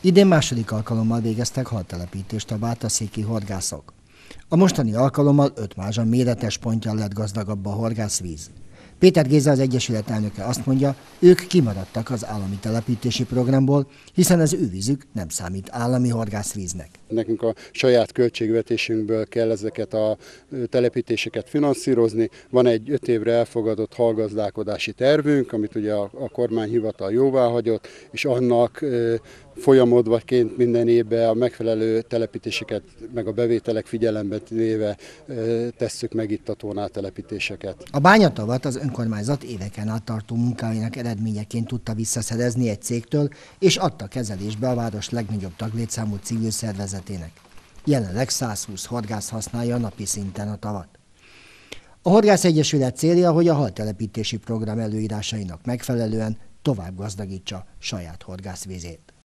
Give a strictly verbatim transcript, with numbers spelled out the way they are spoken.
Idén második alkalommal végeztek haltelepítést a bátraszéki horgászok. A mostani alkalommal öt mázsa méretes ponttyal lett gazdagabb a horgászvíz. Péter Géza, az Egyesület elnöke azt mondja, ők kimaradtak az állami telepítési programból, hiszen az ő vízük nem számít állami horgászvíznek. Nekünk a saját költségvetésünkből kell ezeket a telepítéseket finanszírozni. Van egy öt évre elfogadott halgazdálkodási tervünk, amit ugye a, a kormányhivatal jóváhagyott, és annak folyamodvaként minden évben a megfelelő telepítéseket, meg a bevételek figyelembe véve tesszük meg itt a tónáltelepítéseket. A bányatavat az önkormányzat éveken át tartó munkáinak eredményeként tudta visszaszerezni egy cégtől, és adta kezelésbe a város legnagyobb taglétszámú civil szervezetének. Jelenleg százhúsz horgász használja napi szinten a tavat. A Horgász Egyesület célja, hogy a haltelepítési program előírásainak megfelelően tovább gazdagítsa saját horgászvízét.